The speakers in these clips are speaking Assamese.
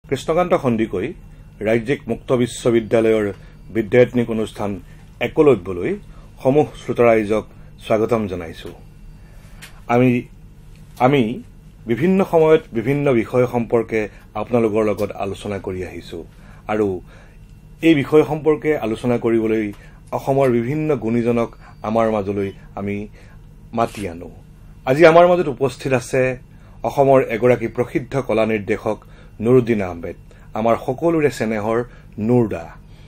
কৃষ্ণকান্ত সন্দিকৈ ৰাজ্যিক মুক্ত বিশ্ববিদ্যালয়ৰ বিদ্যায়তনিক অনুষ্ঠান একলব্যলৈ সমূহ শ্ৰোতা ৰাইজক স্বাগতম জনাইছো। আমি বিভিন্ন সময়ত বিভিন্ন বিষয় সম্পৰ্কে আপোনালোকৰ লগত আলোচনা কৰি আহিছো আৰু এই বিষয় সম্পৰ্কে আলোচনা কৰিবলৈ অসমৰ বিভিন্ন গুণীজনক আমাৰ মাজলৈ আমি মাতি আনো। আজি আমাৰ মাজত উপস্থিত আছে অসমৰ এগৰাকী প্ৰসিদ্ধ কলা নিৰ্দেশক নুৰুদ্দিন আহমেদ, আমাৰ সকলোৰে চেনেহৰ নুৰদা।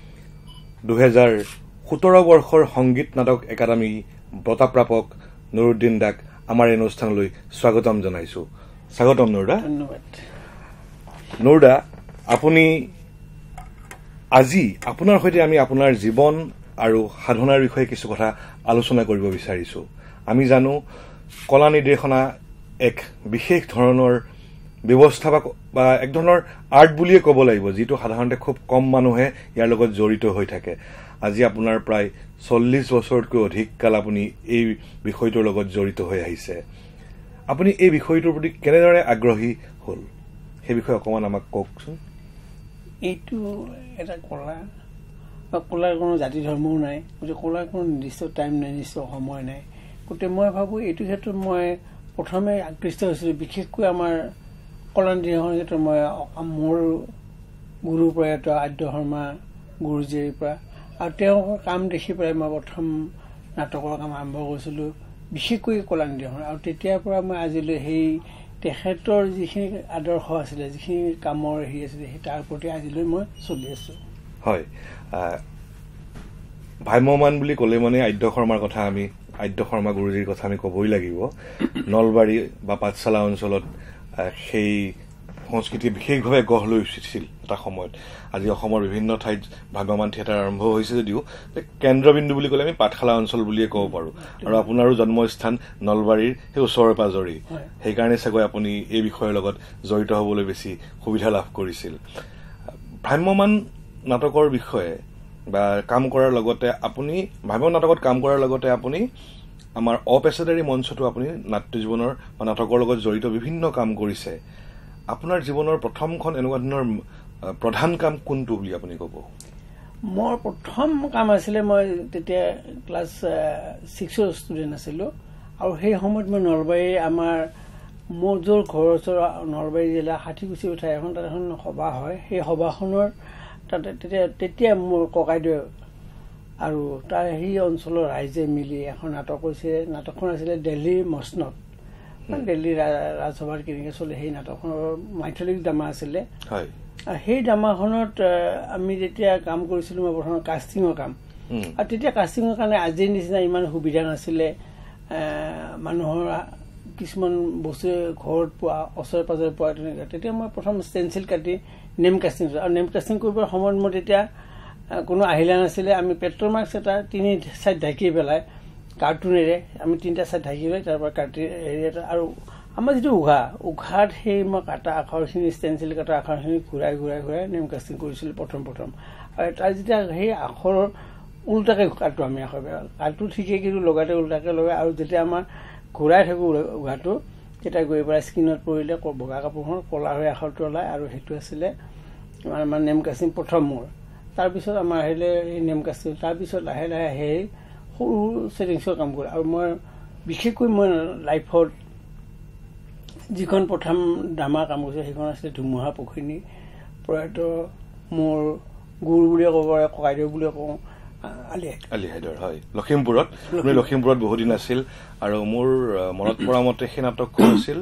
2017 বৰ্ষৰ সংগীত নাটক একাডেমী বঁটাপ্ৰাপক নুৰুদ্দিন দাক আমাৰ এই অনুষ্ঠানলৈ স্বাগতম জনাইছো। স্বাগতম নুৰদা। ধন্যবাদ। নুৰদা, আপুনি আজি আপোনাৰ সৈতে আমি আপোনাৰ জীৱন আৰু সাধনাৰ বিষয়ে কিছু কথা আলোচনা কৰিব বিচাৰিছো। আমি জানো কলা নিৰ্দেশনা এক বিশেষ ধৰণৰ ব্যৱস্থা বা এক ধৰণৰ আৰ্ট বুলিয়ে ক'ব লাগিব, যিটো সাধাৰণতে খুব কম মানুহে ইয়াৰ লগত জড়িত হৈ থাকে। আজি আপোনাৰ প্ৰায় 40 বছৰতকৈ অধিক কাল আপুনি এই বিষয়টোৰ লগত জড়িত হৈ আহিছে। আপুনি এই বিষয়টোৰ প্ৰতি কেনেদৰে আগ্ৰহী হ'ল সেই বিষয়ে অকণমান আমাক কওকচোন। এইটো এটা কলা বা কলাৰ কোনো জাতি ধৰ্মও নাই, গতিকে কলাৰ কোনো নিৰ্দিষ্ট টাইম নাই, নিৰ্দিষ্ট সময় নাই। গতিকে মই ভাবোঁ এইটো ক্ষেত্ৰত মই প্ৰথমে আকৃষ্ট হৈছিলোঁ, বিশেষকৈ আমাৰ কলা নিৰ্দেশনৰ ক্ষেত্ৰত মই মোৰ গুৰু প্ৰয়াত আদ্য শৰ্মা গুৰুজীৰ পৰা আৰু তেওঁৰ কাম দেখি পেলাই মই প্ৰথম নাটকৰ কাম আৰম্ভ কৰিছিলোঁ, বিশেষকৈ কলা নিৰ্দেশন। আৰু তেতিয়াৰ পৰা মই আজিলৈ সেই তেখেতৰ যিখিনি আদৰ্শ আছিলে, যিখিনি কামৰ হেৰি আছিলে, সেই তাৰ প্ৰতি আজিলৈ মই চলি আছো। হয়, ভ্ৰাম্যমান বুলি ক'লে মানে আদ্য শৰ্মাৰ কথা, আমি আদ্য শৰ্মা গুৰুজীৰ কথা আমি ক'বই লাগিব। নলবাৰী বা পাঠশালা অঞ্চলত সেই সংস্কৃতি বিশেষভাৱে গঢ় লৈ উঠিছিল এটা সময়ত। আজি অসমৰ বিভিন্ন ঠাইত ভ্ৰাম্যমান থিয়েটাৰ আৰম্ভ হৈছে যদিও কেন্দ্ৰবিন্দু বুলি ক'লে আমি পাঠশালা অঞ্চল বুলিয়ে ক'ব পাৰোঁ। আৰু আপোনাৰো জন্মস্থান নলবাৰীৰ সেই ওচৰে পাজৰেই, সেইকাৰণে চাগৈ আপুনি এই বিষয়ৰ লগত জড়িত হ'বলৈ বেছি সুবিধা লাভ কৰিছিল। ভ্ৰাম্যমান নাটকৰ বিষয়ে বা কাম কৰাৰ লগতে আপুনি ভ্ৰাম্যমান নাটকত কাম কৰাৰ লগতে আপুনি আমাৰ অপেচাদাৰী মঞ্চতো আপুনি নাট্য জীৱনৰ বা নাটকৰ লগত জড়িত বিভিন্ন কাম কৰিছে। আপোনাৰ জীৱনৰ প্ৰথমখন এনেকুৱা ধৰণৰ প্ৰধান কাম কোনটো বুলি আপুনি ক'ব? মোৰ প্ৰথম কাম আছিলে, মই তেতিয়া ক্লাছ 6ৰ ষ্টুডেণ্ট আছিলোঁ আৰু সেই সময়ত মই নলবাৰীৰ আমাৰ মোৰ য'ৰ ঘৰৰ ওচৰৰ নলবাৰী জিলা ষাঠিকুচি ঠাই এখন, তাত এখন সভা হয়। সেই সভাখনৰ তাতে তেতিয়া মোৰ ককাইদেউ আৰু তাৰ সেই অঞ্চলৰ ৰাইজে মিলি এখন নাটক কৰিছে। নাটকখন আছিলে দিল্লীৰ মছনদ, দিল্লীৰ ৰাজসভাত কেনেকৈ চলে সেই নাটকখনৰ মাইথলিক ড্ৰামা আছিলে। আৰু সেই ড্ৰামাখনত আমি যেতিয়া কাম কৰিছিলোঁ, মই প্ৰথমে কাষ্টিঙৰ কাম। আৰু তেতিয়া কাষ্টিঙৰ কাৰণে আজিৰ নিচিনা ইমান সুবিধা নাছিলে। মানুহৰ কিছুমান বস্তু ঘৰত পোৱা, ওচৰে পাজৰে পোৱা, তেনেকৈ। তেতিয়া মই প্ৰথম ষ্টেনচিল কাটি নেম কাষ্টিং কৰিছোঁ। আৰু নেম কাষ্টিং কৰিবৰ সময়ত মোৰ তেতিয়া কোনো আহিলা নাছিলে। আমি পেট্ৰল মাৰ্কছ এটা 3 চাইড ঢাকি পেলাই কাৰ্টুনেৰে আমি 3টা চাইড ঢাকি লৈ তাৰ পৰা কাটি হেৰি এটা, আৰু আমাৰ যিটো উঘাত সেই মই কাটা আখৰখিনি, ষ্টেনচিল কাটা আখৰখিনি ঘূৰাই নেম কাষ্টিং কৰিছিলোঁ প্ৰথম। আৰু তাৰ যেতিয়া সেই আখৰৰ উল্টাকৈ কাটো, আমি আখৰ কাটো ঠিকেই, কিন্তু লগাতে উল্টাকৈ লগাই। আৰু যেতিয়া আমাৰ ঘূৰাই থাকোঁ উঘাটো, তেতিয়া গৈ পেলাই স্কিনত পৰিলে বগা কাপোৰখন ক'লা হৈ আখৰটো ওলায়, আৰু সেইটো আছিলে আমাৰ নেম কাষ্টিং প্ৰথম মোৰ। তাৰপিছত আমাৰ আহিলে এই নেম কাষ্টিং। তাৰপিছত লাহে লাহে সেই সৰু ছেটিংছৰ কাম কৰে। আৰু মই বিশেষকৈ মই লাইফত যিখন প্ৰথম ড্ৰামা কাম কৰিছোঁ সেইখন আছিলে ধুমুহা পক্ষিনী। প্ৰয়াত মোৰ গুৰু বুলিয়ে ক'ব পাৰে, ককাইদেউ বুলিয়ে কওঁ, আলি হাইদৰ। হয়, লখিমপুৰত বহুত দিন আছিল। আৰু মোৰ মনত পৰা মতে সেই নাটকখন আছিল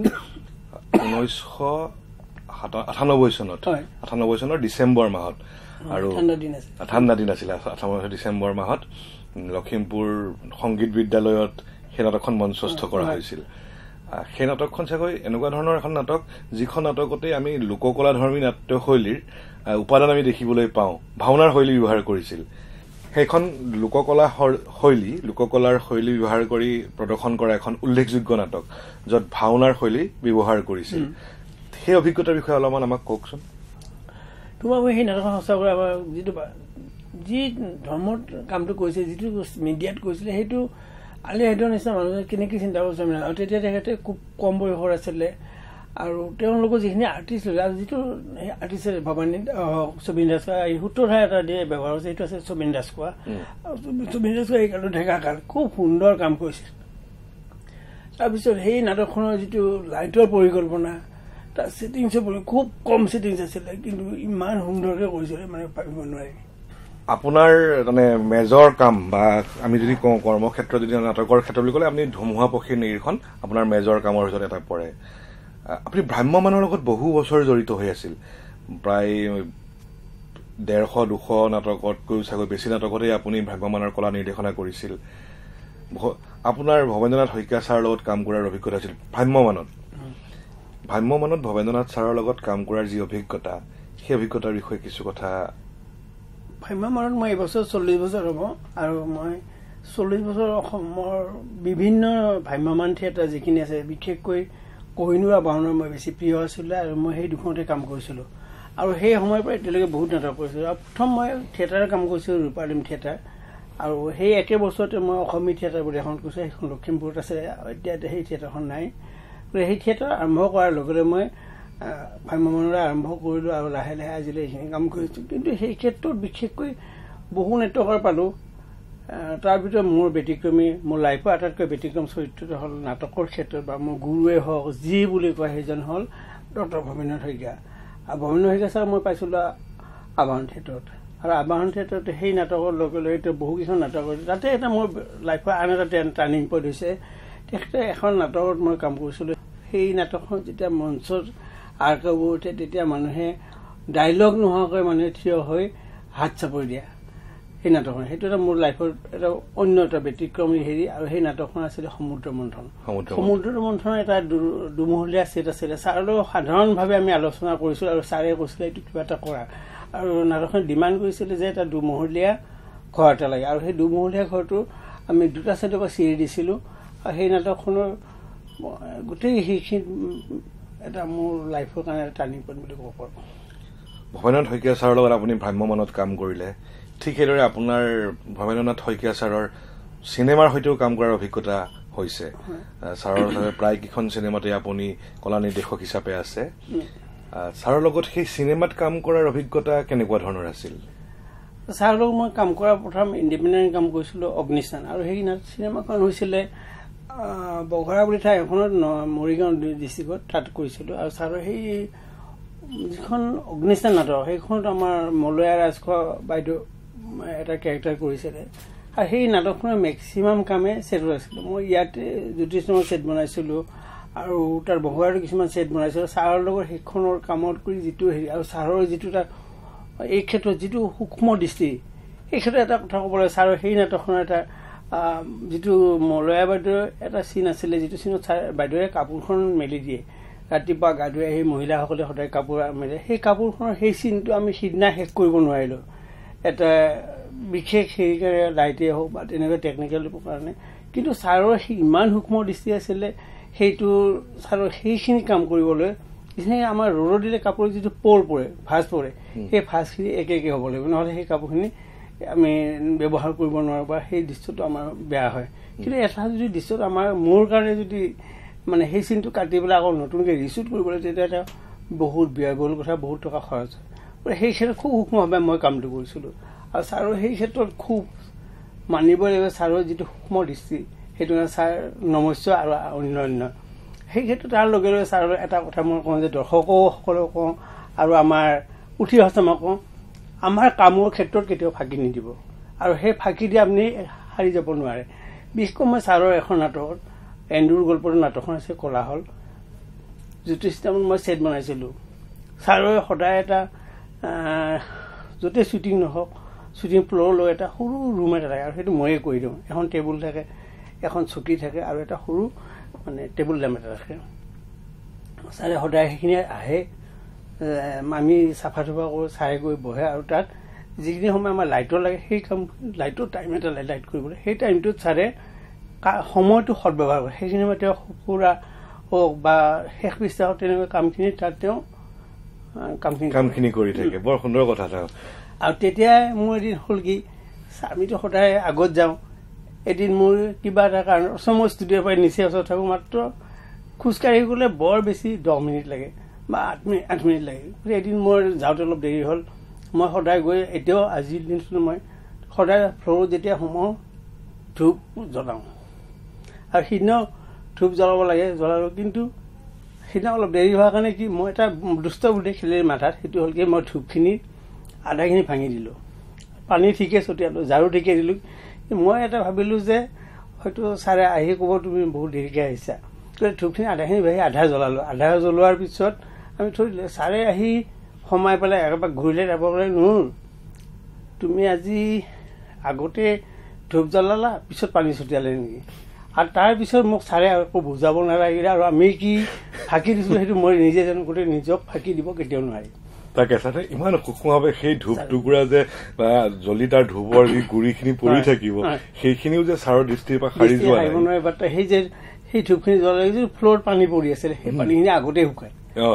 1998 চনত, 98 চনৰ ডিচেম্বৰ মাহত। আৰু ঠাণ্ডা দিন আছিলে 98 ডিচেম্বৰ মাহত লখিমপুৰ সংগীত বিদ্যালয়ত সেই নাটকখন মঞ্চস্থ কৰা হৈছিল। সেই নাটকখন চাগৈ এনেকুৱা ধৰণৰ এখন নাটক, যিখন নাটকতে আমি লোককলাধৰ্মী নাট্যশৈলীৰ উপাদান আমি দেখিবলৈ পাওঁ। ভাওনাৰ শৈলী ব্যৱহাৰ কৰিছিল। সেইখন লোককলাৰ শৈলী ব্যৱহাৰ কৰি প্ৰদৰ্শন কৰা এখন উল্লেখযোগ্য নাটক, য'ত ভাওনাৰ শৈলী ব্যৱহাৰ কৰিছিল। সেই অভিজ্ঞতাৰ বিষয়ে অলপমান আমাক কওকচোন। তোমাৰ সেই নাটকখন সঁচাকৈ আমাৰ যি ধৰ্মত কামটো কৰিছে, যিটো মিডিয়াত কৰিছিলে, সেইটো আলি হাইদৰ নিচিনা মানুহে কেনেকৈ চিন্তা কৰিছে। আৰু তেতিয়া তেখেতে খুব কম বয়সৰ আছিলে, আৰু তেওঁলোকৰ যিখিনি আৰ্টিষ্ট আৰু যিটো আৰ্টিষ্ট ভৱানী সুবিন দাস এই সূত্ৰধাৰা এটা দিয়ে ব্যৱহাৰ হৈছে, সেইটো আছে সুবিন দাস কোৱা। সুবিন দাস কোৱা এই কালটো ঢেকা কাল খুব সুন্দৰ কাম কৰিছিল। তাৰপিছত সেই নাটকখনৰ যিটো লাইটৰ পৰিকল্পনা, তাৰ ছেটিংছৰ খুব কম ছেটিংছ আছিলে, কিন্তু ইমান সুন্দৰকৈ কৰিছিলে মানে ভাবিব নোৱাৰি। আপোনাৰ মানে মেজৰ কাম বা আমি যদি কওঁ কৰ্মক্ষেত্ৰত যদি নাটকৰ ক্ষেত্ৰ বুলি ক'লে আপুনি ধুমুহা পক্ষীৰ নিৰীক্ষণ আপোনাৰ মেজৰ কামৰ ভিতৰত এটা পৰে। আপুনি ভ্ৰাম্যমানৰ লগত বহু বছৰ জড়িত হৈ আছিল, প্ৰায় 150-200 নাটকতকৈ চাগৈ বেছি নাটকতেই আপুনি ভ্ৰাম্যমানৰ কলা নিৰ্দেশনা কৰিছিল। আপোনাৰ ভৱেন্দ্ৰনাথ শইকীয়া ছাৰৰ লগত কাম কৰাৰ অভিজ্ঞতা আছিল ভ্ৰাম্যমানত ভৱেন্দ্ৰনাথ ছাৰৰ লগত কাম কৰাৰ যি অভিজ্ঞতা, সেই অভিজ্ঞতাৰ বিষয়ে কিছু কথা। ভ্ৰাম্যমানত মই এইবছৰ 40 বছৰ হ'ব, আৰু মই 40 বছৰ অসমৰ বিভিন্ন ভ্ৰাম্যমান থিয়েটাৰ যিখিনি আছে, বিশেষকৈ কোহিনুৰ আৰু বাহনৰ মই বেছি প্ৰিয় আছিলে, আৰু মই সেই দুখনতে কাম কৰিছিলোঁ। আৰু সেই সময়ৰ পৰা এতিয়ালৈকে বহুত নাটক কৰিছিলোঁ। আৰু প্ৰথম মই থিয়েটাৰৰ কাম কৰিছিলোঁ ৰূপালিম থিয়েটাৰ, আৰু সেই একে বছৰতে মই অসমী থিয়েটাৰ বুলি এখন কৰিছোঁ, সেইখন লখিমপুৰত আছে। এতিয়া সেই থিয়েটাৰখন নাই। সেই থিয়েটাৰ আৰম্ভ কৰাৰ লগে লগে মই ভ্ৰাম্যমানলৈ আৰম্ভ কৰিলোঁ, আৰু লাহে লাহে আজিলৈ এইখিনি কাম কৰিছোঁ। কিন্তু সেই ক্ষেত্ৰত বিশেষকৈ বহু নাটকৰ পালোঁ। তাৰ ভিতৰত মোৰ ব্যতিক্ৰমী, মোৰ লাইফৰ আটাইতকৈ ব্যতিক্ৰম চৰিত্ৰটো হ'ল নাটকৰ ক্ষেত্ৰত বা মোৰ গুৰুৱে হওক যি বুলি কয় সেইজন হ'ল ডক্টৰ ভৱেন্দ্ৰনাথ শইকীয়া। আৰু ভৱেন্দ্ৰনাথ শইকীয়া ছাৰ মই পাইছিলোঁ আবাহন থিয়েটাৰত, আৰু আবাহন থিয়েটাৰত সেই নাটকৰ লগে লগে বহুকেইখন নাটক কৰিছোঁ। তাতে এটা মোৰ লাইফৰ আন এটা টাৰ্ণিং পইণ্ট হৈছে, তেখেতে এখন নাটকত মই কাম কৰিছিলোঁ। সেই নাটকখন যেতিয়া মঞ্চত আৰকাব উঠে, তেতিয়া মানুহে ডাইলগ নোহোৱাকৈ মানুহে থিয় হৈ হাত চাপৰি দিয়া সেই নাটকখন, সেইটো এটা মোৰ লাইফৰ এটা অন্য এটা ব্যতিক্ৰমী হেৰি। আৰু সেই নাটকখন আছিলে সমুদ্ৰ মন্থন। সমুদ্ৰ মন্থনৰ এটা দুমহলীয়া ছেট আছিলে। ছাৰৰ লগত সাধাৰণভাৱে আমি আলোচনা কৰিছিলোঁ, আৰু ছাৰে কৈছিলে এইটো কিবা এটা কৰা, আৰু নাটকখন ডিমাণ্ড কৰিছিলে যে এটা দুমহলীয়া ঘৰ এটা লাগে, আৰু সেই দুমহলীয়া ঘৰটো আমি দুটা ছাইডৰ পৰা চিৰি দিছিলোঁ। আৰু সেই নাটকখনৰ গোটেই সেইখিনি এটা মোৰ লাইফৰ কাৰণে টাৰ্ণিং পইণ্ট বুলি ক'ব পাৰোঁ। ভৱেন্দ্ৰনাথ শইকীয়া ছাৰৰ লগত আপুনি ভ্ৰাম্যমানত কাম কৰিলে, ঠিক সেইদৰে আপোনাৰ ভৱেন্দ্ৰনাথ শইকীয়া ছাৰৰ চিনেমাৰ সৈতেও কাম কৰাৰ অভিজ্ঞতা হৈছে। ছাৰৰ প্ৰায় কেইখন চিনেমাতে আপুনি কলা নিৰ্দেশক হিচাপে আছে। ছাৰৰ লগত সেই চিনেমাত কাম কৰাৰ অভিজ্ঞতা কেনেকুৱা ধৰণৰ আছিল? ছাৰৰ লগত মই কাম কৰা প্ৰথম ইণ্ডিপেণ্ডেণ্ট কাম কৰিছিলোঁ অগ্নিস্থান, আৰু সেই চিনেমাখন হৈছিলে বঘৰা বুলি ঠাই এখনত মৰিগাঁও ডিষ্ট্ৰিক্টত, তাত কৰিছিলোঁ। আৰু ছাৰৰ সেই যিখন অগ্নিস্থান নাটক, সেইখনত আমাৰ মলয়া ৰাজখোৱা বাইদেউ এটা কেৰেক্টাৰ কৰিছিলে। আৰু সেই নাটকখনৰ মেক্সিমাম কামে ছেটত আছিলোঁ। মই ইয়াতে জ্যোতিষৰ ছেট বনাইছিলোঁ, আৰু তাৰ বঘৰাটো কিছুমান ছেট বনাইছিলোঁ। ছাৰৰ লগত সেইখনৰ কামত কৰি যিটো হেৰি, আৰু ছাৰৰ যিটো এটা এই ক্ষেত্ৰত যিটো সূক্ষ্ম দৃষ্টি, এই ক্ষেত্ৰত এটা কথা ক'ব লাগে। ছাৰৰ সেই নাটকখনৰ এটা যিটো মলয়া বাইদেউৰ এটা চিন আছিলে, যিটো চিনত বাইদেৱে কাপোৰখন মেলি দিয়ে, ৰাতিপুৱা গা ধুই আহি মহিলাসকলে সদায় কাপোৰ মেলে, সেই কাপোৰখনৰ সেই চিনটো আমি সিদিনা শেষ কৰিব নোৱাৰিলোঁ। এটা বিশেষ হেৰিকাৰে লাইটে হওক বা তেনেকুৱা টেকনিকেল কাৰণে, কিন্তু ছাৰৰ ইমান সূক্ষ্ম দৃষ্টি আছিলে, সেইটো ছাৰৰ সেইখিনি কাম কৰিবলৈ যিখিনি আমাৰ ৰ'দত দিলে কাপোৰৰ যিটো পোৰ পৰে, ভাঁজ পৰে, সেই ভাঁজখিনি একে একে হ'ব লাগিব, নহ'লে সেই কাপোৰখিনি আমি ব্যৱহাৰ কৰিব নোৱাৰোঁ বা সেই দৃশ্যটো আমাৰ বেয়া হয়। কিন্তু এটা যদি দৃশ্যত আমাৰ মোৰ কাৰণে যদি মানে সেই চিনটো কাটি পেলাই আকৌ নতুনকৈ ৰিশ্বুট কৰিবলৈ, তেতিয়া এটা বহুত ব্যয়বহুল কথা, বহুত টকা খৰচ হয়। সেই ক্ষেত্ৰত খুব সূক্ষ্মভাৱে মই কামটো কৰিছিলোঁ। আৰু ছাৰৰ সেই ক্ষেত্ৰত খুব মানিব লাগিব, ছাৰৰ যিটো সূক্ষ্ম দৃষ্টি, সেইটো ছাৰ নমস্য আৰু অন্য। সেই ক্ষেত্ৰত তাৰ লগে লগে ছাৰৰ এটা কথা মই কওঁ যে দৰ্শকসকলক কওঁ আৰু আমাৰ উঠি অহা চামক কওঁ, আমাৰ কামৰ ক্ষেত্ৰত কেতিয়াও ফাঁকি নিদিব, আৰু সেই ফাঁকি দি আপুনি হাৰি যাব নোৱাৰে। বিশেষকৈ মই ছাৰৰ এখন নাটকত এন্দুৰ গল্পৰ নাটকখন আছে কলাহল, জ্যোতিষিতামত মই ছেট বনাইছিলোঁ। ছাৰৰ সদায় এটা য'তে শ্বুটিং নহওক, শ্বুটিং ফ্ল'ৰ লৈ এটা সৰু ৰুম এটা থাকে, আৰু সেইটো ময়ে কৰি দিওঁ। এখন টেবুল থাকে, এখন চকী থাকে, আৰু এটা সৰু মানে টেবুল লেম্প এটা থাকে। ছাৰে সদায় সেইখিনি আহে, আমি চাফা চাফা কৰোঁ, ছাৰে গৈ বহে, আৰু তাত যিখিনি সময় আমাৰ লাইটৰ লাগে, সেই কাম লাইটৰ টাইম এটা লাইট কৰিবলৈ, সেই টাইমটোত ছাৰে সময়টো সদব্যৱহাৰ কৰে। সেইখিনি সময় তেওঁ সুৰা হওক বা শেষ পৃষ্ঠা হওক, তেনেকুৱা কামখিনি তাত তেওঁ কামখিনি কৰি থাকে। বৰ সুন্দৰ কথা। আৰু তেতিয়াই মোৰ এদিন হ'ল কি, আমিতো সদায় আগত যাওঁ, এদিন মোৰ কিবা এটা কাৰণ মই ষ্টুডিঅ'ৰ পৰা নিচে ওচৰত থাকোঁ, মাত্ৰ খোজকাঢ়ি গ'লে বৰ বেছি 10 মিনিট লাগে বা 8 মিনিট লাগে। এদিন মই যাওঁতে অলপ দেৰি হ'ল, মই সদায় গৈ এতিয়াও আজিৰ দিনটো মই সদায় ফ্ল'ৰত যেতিয়া সোমাওঁ ধূপ জ্বলাওঁ, আৰু সিদিনা ধূপ জ্বলাব লাগে, জ্বলালোঁ। কিন্তু সিদিনা অলপ দেৰি হোৱাৰ কাৰণে কি মই এটা দুষ্ট বুদ্ধি খেলিলে মাথাত, সেইটো হ'ল কি মই ধূপখিনি আধাখিনি ভাঙি দিলোঁ, পানী ঠিকে ছটিয়ালোঁ, ঝাৰু ঠিকে দিলোঁ। মই এটা ভাবিলোঁ যে হয়তো ছাৰে আহি ক'ব তুমি বহুত দেৰিকৈ আহিছা, ধূপখিনি আধাখিনি ভাঙি আধা জ্বলালোঁ। আধা জ্বলোৱাৰ পিছত আমি থৈ দিলোঁ। ছাৰে আহি সোমাই পেলাই একেবাৰে ঘূৰিলে যাব পাৰে, নুৰ তুমি আজি আগতে ধূপ জ্বলালা, পিছত পানী ছটিয়ালে নেকি? আৰু তাৰপিছত মোক ছাৰে আকৌ বুজাব নালাগিলে, আৰু আমি কি ফাঁকি দিছোঁ সেইটো মই নিজে জানো, গোটেই নিজক ফাঁকি দিব কেতিয়াও নোৱাৰি। তাকে ছাৰে ইমান সূক্ষ্মভাৱে সেই ধূপ টুকুৰা যে জ্বলি তাৰ ধূপৰ যি গুৰিখিনি পৰি থাকিব, সেইখিনিও যে ছাৰৰ দৃষ্টিৰ পৰা সাৰি যোৱা নোৱাৰে। বাট সেই ধূপখিনি জ্বলাই ফ্ল'ৰত পানী পৰি আছিলে, সেই পানীখিনি আগতে শুকায়।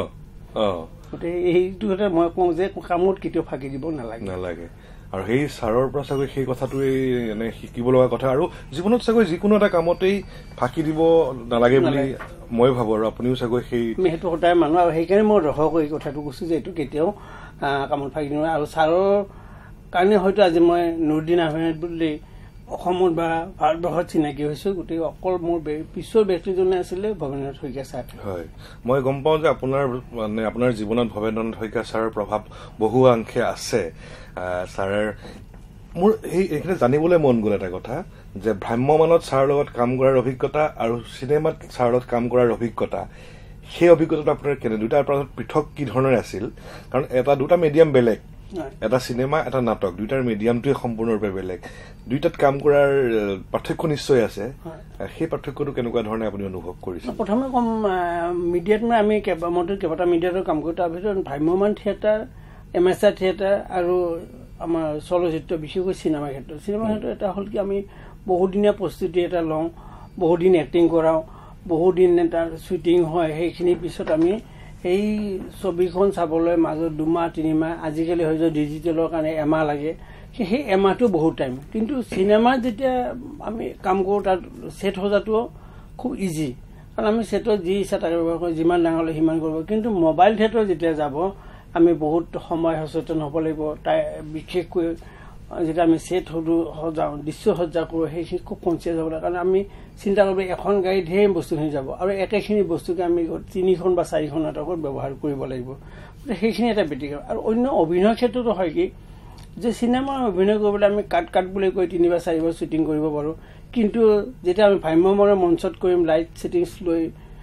গতিকে সেইটো কথা মই কওঁ যে কামত কেতিয়াও ফাঁকি দিব নালাগে। আৰু সেই ছাৰৰ পৰা চাগৈ সেই কথাটোৱেই মানে শিকিব লগা কথা, আৰু জীৱনত চাগৈ যিকোনো এটা কামতেই ফাঁকি দিব নালাগে বুলি মই ভাবো, আৰু আপুনিও চাগৈ সেইটো সদায় মানুহ। আৰু সেইকাৰণে মই ৰহক এই কথাটো কৈছোঁ যে এইটো কেতিয়াও কামত ফাঁকি দিব নোৱাৰে। আৰু ছাৰৰ কাৰণে হয়তো আজি মই নুৰুদ্দিন আহমেদ বুলি অসমত বা ভাৰতবৰ্ষত চিনাকি হৈছোঁ। গতিকে অকল মোৰ পিছৰ ব্যক্তিজনে আছিলে ভৱেন্দ্ৰনাথ শইকীয়া ছাৰ। হয়, মই গম পাওঁ যে আপোনাৰ জীৱনত ভৱেন্দ্ৰনাথ শইকীয়া ছাৰৰ প্ৰভাৱ বহু অংশে আছে। ছাৰৰ মোৰ এইখিনি জানিবলৈ মন গ'ল এটা কথা, যে ভ্ৰাম্যমানত ছাৰৰ লগত কাম কৰাৰ অভিজ্ঞতা আৰু চিনেমাত ছাৰৰ লগত কাম কৰাৰ অভিজ্ঞতা, সেই অভিজ্ঞতাটো আপোনাৰ কেনে, দুটাৰ মাজত পৃথক কি ধৰণৰ আছিল? কাৰণ দুটা মিডিয়াম বেলেগ, এটা চিনেমা এটা নাটক, দুইটাৰ মিডিয়ামটোৱে সম্পূৰ্ণৰূপে বেলেগ। দুইটাত কাম কৰাৰ পাৰ্থক্য নিশ্চয় আছে, সেই পাৰ্থক্যটো কেনেকুৱা ধৰণে আপুনি অনুভৱ কৰিছে? প্ৰথমে কম মিডিয়াত মানে আমি কেইবাটা মিডিয়াতো কাম কৰোঁ। তাৰ ভিতৰত ভ্ৰাম্যমান থিয়েটাৰ, এমেচাৰ থিয়েটাৰ আৰু আমাৰ চলচ্চিত্ৰ, বিশেষকৈ চিনেমা ক্ষেত্ৰত এটা হ'ল কি আমি বহুদিনীয়া প্ৰস্তুতি এটা লওঁ, বহুদিন এক্টিং কৰাওঁ, বহুদিন তাৰ শ্বুটিং হয়। সেইখিনিৰ পিছত আমি সেই ছবিখন চাবলৈ মাজত 2 মাহ 3 মাহ, আজিকালি হয়তো ডিজিটেলৰ কাৰণে এমাহ লাগে, সেই এমাহটো বহুত টাইম। কিন্তু চিনেমাত যেতিয়া আমি কাম কৰোঁ তাত ছেট সজাটো খুব ইজি, কাৰণ আমি ছেটত যি ইচ্ছা তাকে ব্যৱহাৰ কৰোঁ, যিমান ডাঙৰ হ'লে সিমান কৰিব। কিন্তু মোবাইল থিয়েটাৰ যেতিয়া যাব আমি বহুত সময় সচেতন হ'ব লাগিব। তাই বিশেষকৈ যেতিয়া আমি ছেট সজাওঁ, দৃশ্য সজ্জা কৰোঁ, সেইখিনি খুব কনচিয়াছ হ'ব লাগে। কাৰণ আমি চিন্তা কৰিব এখন গাড়ীত ঢেৰ বস্তুখিনি যাব, আৰু একেখিনি বস্তুকে আমি 3খন বা 4খন নাটকত ব্যৱহাৰ কৰিব লাগিব। সেইখিনি এটা ব্যতিক্ৰম। আৰু অন্য অভিনয় ক্ষেত্ৰতো হয় কি যে চিনেমা অভিনয় কৰিবলৈ আমি কাট বুলি কৈ 3 বা 4 বাৰ শ্বুটিং কৰিব পাৰোঁ, কিন্তু যেতিয়া আমি ভ্ৰাম্যমানৰ মঞ্চত কৰিম লাইট ছেটিংছ লৈ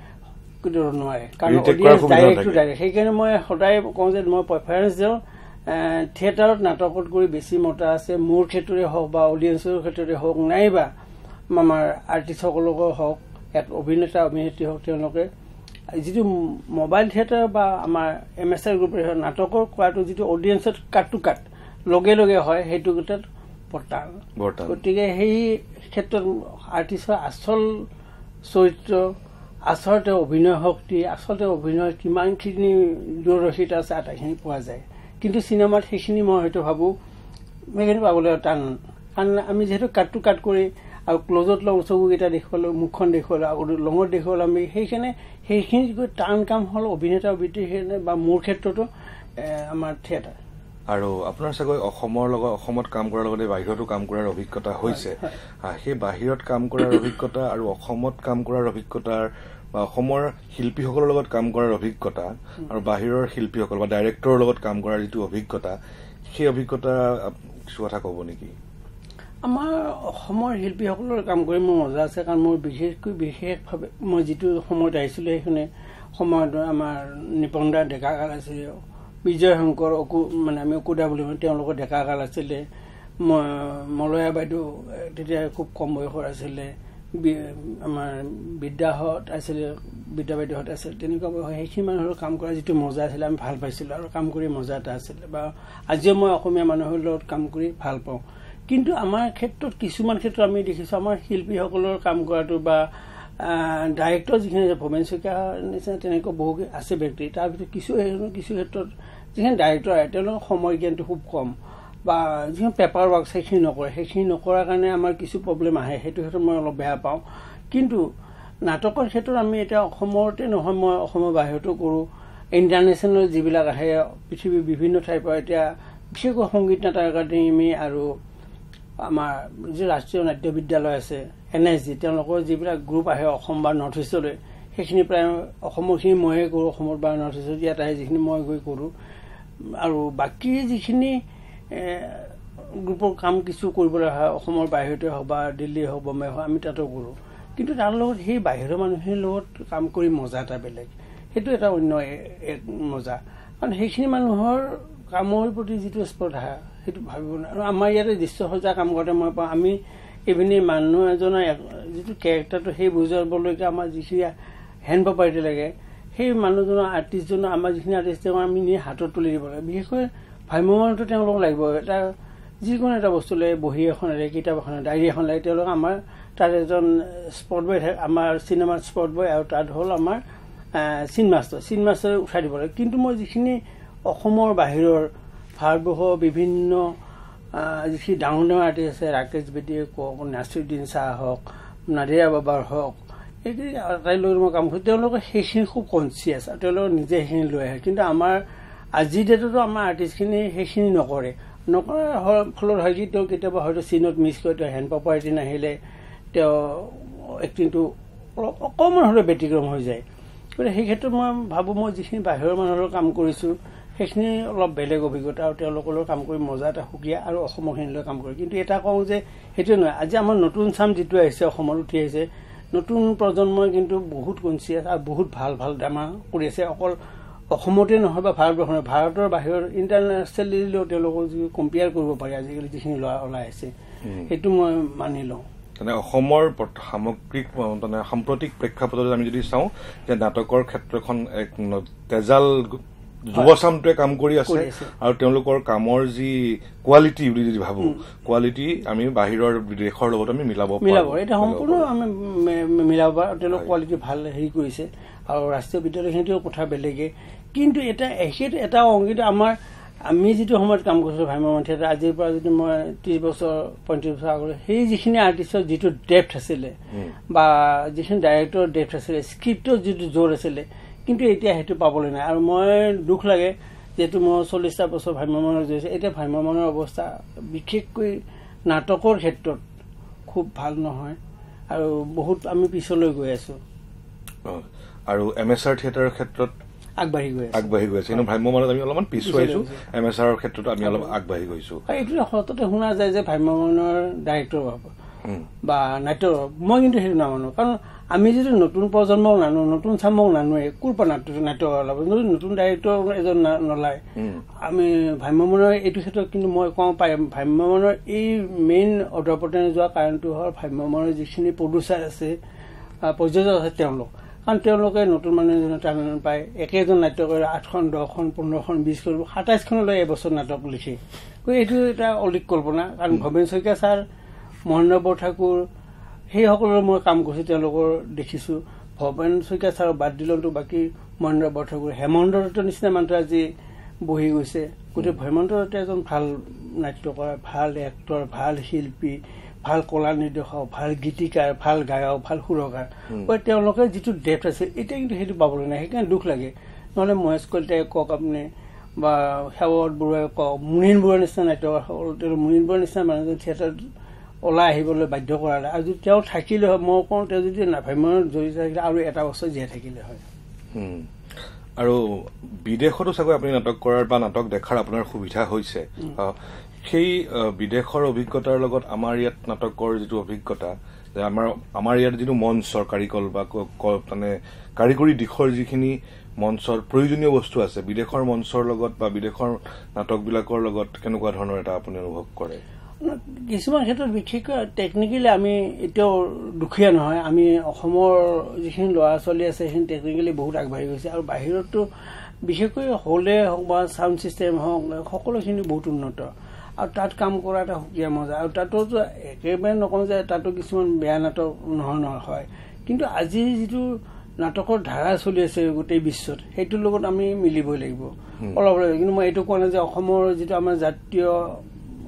নোৱাৰে, কাৰণ অডিয়েঞ্চ ডাইৰেক্ট টু ডাইৰেক্ট। সেইকাৰণে মই সদায় কওঁ যে মই প্ৰেফাৰেঞ্চ দিওঁ থিয়েটাৰত নাটকত কৰি বেছি মতা আছে, মোৰ ক্ষেত্ৰতে হওক বা অডিয়েঞ্চৰ ক্ষেত্ৰতে হওক, নাইবা আমাৰ আৰ্টিষ্টসকলকো হওক, এক অভিনেতা অভিনেত্ৰী হওক, তেওঁলোকে যিটো মোবাইল থিয়েটাৰ বা আমাৰ এমেচাৰ গ্ৰুপৰ নাটকৰ কৰাটো যিটো অডিয়েঞ্চত কাট টু কাট লগে লগে হয়, সেইটো ক্ষেত্ৰত বৰ্তান। গতিকে সেই ক্ষেত্ৰত আৰ্টিষ্টৰ আচল চৰিত্ৰ, আচলতে অভিনয় শক্তি, আচলতে অভিনয় কিমানখিনি দূৰদৰ্শিতা আছে, আটাইখিনি পোৱা যায়। কিন্তু চিনেমাত সেইখিনি মই হয়তো ভাবোঁ সেইখিনি পাবলৈ টান, কাৰণ আমি যিহেতু কাট টু কাট কৰি আৰু ক্লজত লওঁ, চকুকেইটা দেখুৱালোঁ, মুখখন দেখুৱালোঁ, আৰু লঙত দেখুৱালোঁ, আমি সেইখিনি টান কাম হ'ল অভিনেতা অভিনেত্ৰী বা মোৰ ক্ষেত্ৰতো আমাৰ থিয়েটাৰ। আৰু আপোনাৰ চাগৈ অসমত কাম কৰাৰ লগতে বাহিৰতো কাম কৰাৰ অভিজ্ঞতা হৈছে। সেই বাহিৰত কাম কৰাৰ অভিজ্ঞতা আৰু অসমত কাম কৰাৰ অভিজ্ঞতাৰ বা অসমৰ শিল্পীসকলৰ লগত কাম কৰাৰ অভিজ্ঞতা আৰু বাহিৰৰ শিল্পীসকল বা ডাইৰেক্টৰৰ লগত কাম কৰাৰ যিটো অভিজ্ঞতা, সেই অভিজ্ঞতা কিছু কথা ক'ব নেকি? আমাৰ অসমৰ শিল্পীসকলৰ কাম কৰি মোৰ মজা আছে, কাৰণ মোৰ বিশেষভাৱে মই যিটো সময়ত আহিছিলোঁ সেইখিনি সময়ত আমাৰ নিপন দা ডেকাকাল আছিলে, বিজয় শংকৰ মানে আমি অকুদা বুলি কওঁ, তেওঁলোকৰ ডেকাকাল আছিলে, মলয়া বাইদেউ তেতিয়া খুব কম বয়সৰ আছিলে, আমাৰ বিদ্যাহঁত আছিলে, বিদ্যা বাইদেউহঁত আছিলে, তেনেকুৱা বয়স। সেইখিনি মানুহৰ কাম কৰা যিটো মজা আছিলে আমি ভাল পাইছিলোঁ, আৰু কাম কৰি মজা এটা আছিলে। বা আজিও মই অসমীয়া মানুহৰ লগত কাম কৰি ভাল পাওঁ। কিন্তু আমাৰ ক্ষেত্ৰত কিছুমান ক্ষেত্ৰত আমি দেখিছোঁ আমাৰ শিল্পীসকলৰ কাম কৰাটো বা ডাইৰেক্টৰ যিখিনি ভৱেন শইকীয়া নিচিনা তেনেকুৱা বহু আছে ব্যক্তি, তাৰ ভিতৰত কিছু ক্ষেত্ৰত যিখিনি ডাইৰেক্টৰ আহে তেওঁলোকৰ সময় জ্ঞানটো খুব কম, বা যিখিনি পেপাৰ ৱৰ্ক সেইখিনি নকৰে, সেইখিনি নকৰাৰ কাৰণে আমাৰ কিছু প্ৰব্লেম আহে। সেইটো ক্ষেত্ৰত মই অলপ বেয়া পাওঁ। কিন্তু নাটকৰ ক্ষেত্ৰত আমি এতিয়া অসমতে নহয়, মই অসমৰ বাহিৰতো কৰোঁ। ইণ্টাৰনেশ্যনেল যিবিলাক আহে পৃথিৱীৰ বিভিন্ন ঠাইৰ পৰা, এতিয়া বিশেষকৈ সংগীত নাটক একাডেমী আৰু আমাৰ যি ৰাষ্ট্ৰীয় নাট্য বিদ্যালয় আছে NSG, তেওঁলোকৰ যিবিলাক গ্ৰুপ আহে অসম বা নৰ্থ ইষ্টলৈ, সেইখিনি প্ৰায় অসমৰখিনি ময়ে কৰোঁ। অসমত বা নৰ্থ ইষ্টত ইয়াত আহে যিখিনি মই গৈ কৰোঁ। আৰু বাকী যিখিনি গ্ৰুপৰ কাম কিছু কৰিবলৈ হয় অসমৰ বাহিৰতে হওক বা দিল্লী হওক বম্বে হওক, আমি তাতো কৰোঁ। কিন্তু তাৰ লগত সেই বাহিৰৰ মানুহখিনিৰ লগত কাম কৰি মজা এটা বেলেগ, সেইটো এটা অন্য এক মজা। কাৰণ সেইখিনি মানুহৰ কামৰ প্ৰতি যিটো স্পৰ্ধা, সেইটো ভাবিব নোৱাৰে। আৰু আমাৰ ইয়াতে দৃশ্যসজ্জা কাম কৰোঁতে মই পাওঁ, আমি ইভিনি মানুহ এজনৰ যিটো কেৰেক্টাৰটো সেই বুজাবলৈকে আমাৰ যিখিনি হেণ্ড প্ৰপাৰ্টি লাগে, সেই মানুহজনৰ আৰ্টিষ্টজনৰ আমাৰ যিখিনি আৰ্টিষ্ট তেওঁ আমি নি হাতত তুলি দিব লাগে। বিশেষকৈ ভ্ৰাম্যমানটো তেওঁলোকক লাগিব। এটা যিকোনো এটা বস্তু লাগে, বহী এখন লাগে, কিতাপ এখন লাগে, ডায়েৰী এখন লাগে, তেওঁলোক আমাৰ তাত এজন স্পট বয় থাকে, আমাৰ চিনেমাৰ স্পট বয়, আৰু তাত হ'ল আমাৰ চিন মাষ্টৰে উঠাই দিব লাগে। কিন্তু মই যিখিনি অসমৰ বাহিৰৰ ভাৰতবৰ্ষৰ বিভিন্ন যিখিনি ডাঙৰ ডাঙৰ আৰ্টিষ্ট আছে, ৰাকেশ বেদীয়ে কওক, নাছিৰুদ্দিন শ্বাহ হওক, নাদিৰা বাবাৰ হওক, এইখিনি আটাইলৈকে মই কাম কৰোঁ। তেওঁলোকে সেইখিনি খুব কনচিয়াছ আৰু তেওঁলোকে নিজে সেইখিনি লৈ আহে। কিন্তু আমাৰ আজিৰ ডেটতো আমাৰ আৰ্টিষ্টখিনি সেইখিনি নকৰাৰ ফলত হয় কি, তেওঁ কেতিয়াবা হয়তো চিনত মিছ কৰে, তেওঁ হেণ্ড প্ৰপাৰ্টি নাহিলে তেওঁ এক্টিংটো অকণমান হ'লেও ব্যতিক্ৰম হৈ যায়। গতিকে সেই ক্ষেত্ৰত মই ভাবোঁ, মই যিখিনি বাহিৰৰ মানুহৰ কাম কৰিছোঁ সেইখিনি অলপ বেলেগ অভিজ্ঞতা, আৰু তেওঁলোকৰ কাম কৰি মজা এটা সুকীয়া, আৰু অসমৰখিনিলৈ কাম কৰি। কিন্তু এটা কওঁ যে সেইটোৱে নহয়, আজি আমাৰ নতুন চাম যিটো আহিছে, অসমত উঠি আহিছে, নতুন প্ৰজন্মই কিন্তু বহুত কনচিয়াছ আৰু বহুত ভাল ভাল ড্ৰামা কৰি আছে। অকল অসমতে নহয় বা ভাৰতবৰ্ষৰ, ভাৰতৰ বাহিৰৰ ইণ্টাৰনেশ্যনেলিও তেওঁলোকক যি কম্পেয়াৰ কৰিব পাৰি আজিকালি যিখিনি ওলাই আছে, সেইটো মই মানি লওঁ। মানে অসমৰ সামগ্ৰিক মানে সাম্প্ৰতিক প্ৰেক্ষাপটত আমি যদি চাওঁ যে নাটকৰ ক্ষেত্ৰখন এক তেজাল যুৱচামটোৱে কাম কৰি আছে, আৰু তেওঁলোকৰ কামৰ যি কোৱালিটি বুলি যদি ভাবো, কোৱালিটি আমি বাহিৰৰ দেশৰ লগত আমি মিলাব এটা সম্পূৰ্ণ আমি মিলাব পাৰোঁ। তেওঁলোকৰ কোৱালিটি ভাল হেৰি কৰিছে, আৰু ৰাষ্ট্ৰীয় বিদ্যালয়খিনিতেও কথা বেলেগে। কিন্তু এটা অংকিত আমি যিটো সময়ত কাম কৰিছিলোঁ ভ্ৰাম্যমাণ থিয়েটাৰ, আজিৰ পৰা যদি মই 30 বছৰ 35 বছৰ আগতে, সেই যিখিনি আৰ্টিষ্টৰ যিটো ডেপ্থ আছিলে বা যিখিনি ডাইৰেক্টৰৰ ডেপ্থ আছিলে, স্ক্ৰিপ্টৰ যিটো জোৰ আছিলে, কিন্তু এতিয়া সেইটো পাবলৈ নাই। আৰু মই দুখ লাগে, যিহেতু মই 40টা বছৰ ভ্ৰাম্যমাণত জড়িছে, এতিয়া ভ্ৰাম্যমাণৰ অৱস্থা বিশেষকৈ নাটকৰ ক্ষেত্ৰত খুব ভাল নহয়, আৰু বহুত আমি পিছলৈ গৈ আছো। আৰু MSR থিয়েটাৰৰ ক্ষেত্ৰত আগবাঢ়ি গৈ আছে, কিন্তু ভ্ৰাম্যমাণত আমি অলপমান পিছুৱাইছো, MSRৰ ক্ষেত্ৰত আমি অলপ আগবাঢ়ি গৈছো। এইটো সততে শুনা যায় যে ভ্ৰাম্যমাণৰ ডাইৰেক্টৰ বা নাট্য, মই কিন্তু সেইটো নামানো। কাৰণ আমি যদি নতুন প্ৰজন্মক নানো, নতুন চামক নানোৱে, ক'ৰ পৰা নাট্য ওলাব? যদি নতুন ডাইৰেক্টৰ এজন নোলায়, আমি ভ্ৰাম্যমাণৰ এইটো ক্ষেত্ৰত কিন্তু মই কওঁ পাই, ভ্ৰাম্যমাণৰ এই মেইন অধঃপতন যোৱা কাৰণটো হ'ল ভ্ৰাম্যমাণৰ যিখিনি প্ৰডিউচাৰ আছে, প্ৰযোজক আছে তেওঁলোক। কাৰণ তেওঁলোকে নতুন মানুহ এজনে টান পায়, একেজন নাট্যকাৰে 8খন 10খন 15খন 20খন 27খনলৈ এবছৰ নাটক লিখে। এইটো এটা অলিক কল্পনা। কাৰণ ভৱেন শইকীয়া ছাৰ, মহেন্দ্ৰ বৰঠাকুৰ, সেইসকলৰ মই কাম কৰিছোঁ, তেওঁলোকৰ দেখিছোঁ। ভৱেন শইকীয়া ছাৰক বাদ দিলেতো বাকী মহেন্দ্ৰ বৰঠাকুৰ, হেমন্ত দত্তৰ নিচিনা মানুহ আজি বহি গৈছে। গতিকে হেমন্ত দত্ত এজন ভাল নাট্যকাৰ, ভাল এক্টৰ, ভাল শিল্পী, ভাল কলা নিৰ্দেশক, ভাল গীতিকাৰ, ভাল গায়ক, ভাল সুৰকাৰ। তেওঁলোকে যিটো ডেপ্থ আছে এতিয়া কিন্তু সেইটো পাবলৈ নাই, সেইকাৰণে দুখ লাগে। নহ'লে মহেশ কলিতাই কওক আপুনি, বা সেৱত বৰুৱাই কওক, মুনীন বৰুৱাৰ নিচিনা নাট্যকাৰসকল, মুনীন বৰুৱাৰ নিচিনা মানুহজন থিয়েটাৰত ওলাই আহিবলৈ বাধ্য কৰালে। আৰু যদি তেওঁ থাকিলে হয়, মই কওঁ তেওঁ যদি ভ্ৰাম্যমাণত জড়িত থাকিলে আৰু এটা বছৰ জীয়াই থাকিলে হয়। আৰু বিদেশতো চাগৈ আপুনি নাটক কৰাৰ বা নাটক দেখাৰ আপোনাৰ সুবিধা হৈছে। সেই বিদেশৰ অভিজ্ঞতাৰ লগত আমাৰ ইয়াত নাটকৰ যিটো অভিজ্ঞতা, যে আমাৰ ইয়াত যিটো মঞ্চৰ কাৰিকল বা মানে কাৰিকৰী দিশৰ যিখিনি মঞ্চৰ প্ৰয়োজনীয় বস্তু আছে, বিদেশৰ মঞ্চৰ লগত বা বিদেশৰ নাটকবিলাকৰ লগত কেনেকুৱা ধৰণৰ এটা আপুনি অনুভৱ কৰে? কিছুমান ক্ষেত্ৰত বিশেষকৈ টেকনিকেলি আমি এতিয়াও দুখীয়া নহয়। আমি অসমৰ যিখিনি ল'ৰা ছোৱালী আছে সেইখিনি টেকনিকেলি বহুত আগবাঢ়ি গৈছে, আৰু বাহিৰতো বিশেষকৈ হলে হওক বা চাউণ্ড ছিষ্টেম হওক, সকলোখিনি বহুত উন্নত, আৰু তাত কাম কৰা এটা সুকীয়া মজা। আৰু তাতো একেবাৰে নকওঁ যে তাতো কিছুমান বেয়া নাটক নহয়, কিন্তু আজি যিটো নাটকৰ ধাৰা চলি আছে গোটেই বিশ্বত, সেইটোৰ লগত আমি মিলিবই লাগিব অলপ। কিন্তু মই এইটো কোৱা নাই যে অসমৰ যিটো আমাৰ জাতীয়